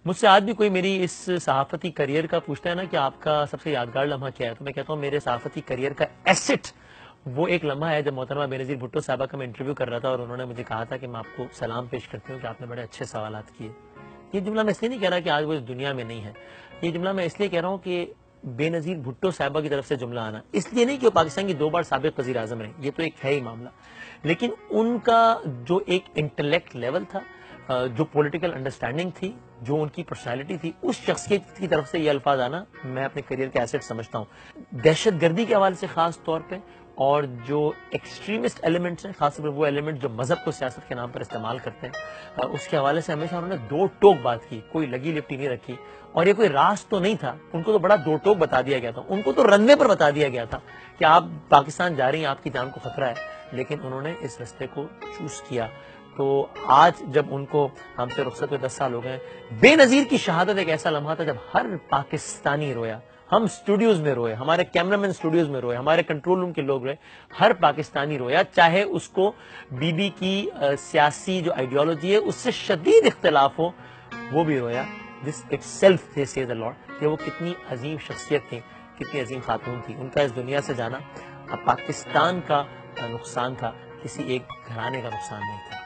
مجھ سے آج بھی کوئی میری اس صحافتی کریئر کا پوچھتا ہے نا کہ آپ کا سب سے یادگار لمحہ کیا ہے، تو میں کہتا ہوں میرے صحافتی کریئر کا ایسٹ وہ ایک لمحہ ہے جب محترمہ بے نظیر بھٹو صاحبہ کا میں انٹرویو کر رہا تھا اور انہوں نے مجھے کہا تھا کہ میں آپ کو سلام پیش کرتی ہوں کہ آپ نے بڑے اچھے سوالات کیے۔ یہ جملہ میں اس لیے نہیں کہہ رہا کہ آج وہ اس دنیا میں نہیں ہے، یہ جملہ میں اس لیے کہہ رہا ہوں کہ بے نظیر بھٹو صاحبہ کی طرف سے جملہ آنا اس لیے نہیں کہ وہ پاکستان کی 2 بار سابق وزیر اعظم رہے، یہ تو ایک ہے ہی معاملہ، لیکن ان کا جو ایک انٹلیکٹ لیول تھا، جو پولیٹیکل انڈرسٹینڈنگ تھی، جو ان کی پرسنالٹی تھی، اس شخصیت کی طرف سے یہ الفاظ آنا میں اپنے کریئر کے ایسٹ سمجھتا ہوں۔ دہشت گردی کے حوالے سے خاص طور پہ، اور جو ایکسٹریمسٹ ایلیمنٹس ہیں، خاص طور پر وہ ایلیمنٹ جو مذہب کو سیاست کے نام پر استعمال کرتے ہیں، اس کے حوالے سے ہمیشہ انہوں نے 2 ٹوک بات کی، کوئی لگی لپٹی نہیں رکھی، اور یہ کوئی راز تو نہیں تھا، ان کو تو بڑا 2 ٹوک بتا دیا گیا تھا، ان کو تو رن وے پر بتا دیا گیا تھا کہ آپ پاکستان جا رہی ہیں، آپ کی جان کو خطرہ ہے، لیکن انہوں نے اس رستے کو چوز کیا۔ تو آج جب ان کو ہم سے رخصت ہوئے 10 سال ہو گئے، بے نظیر کی شہادت ایک ایسا لمحہ تھا جب ہر پاکستانی رویا، ہم سٹوڈیوز میں روئے، ہمارے کیمرامین سٹوڈیوز میں روئے، ہمارے کنٹرول روم کے لوگ روئے، ہر پاکستانی رویا، چاہے اس کو بی بی کی سیاسی جو آئیڈیالوجی ہے اس سے شدید اختلاف ہو، وہ بھی رویا۔ This itself they says a lot کہ وہ کتنی عظیم شخصیت تھی، کتنی عظیم خاتون تھی۔ ان کا اس دنیا سے جانا اب پاکستان کا نقصان تھا، کسی ایک گھرانے کا نقصان نہیں تھا۔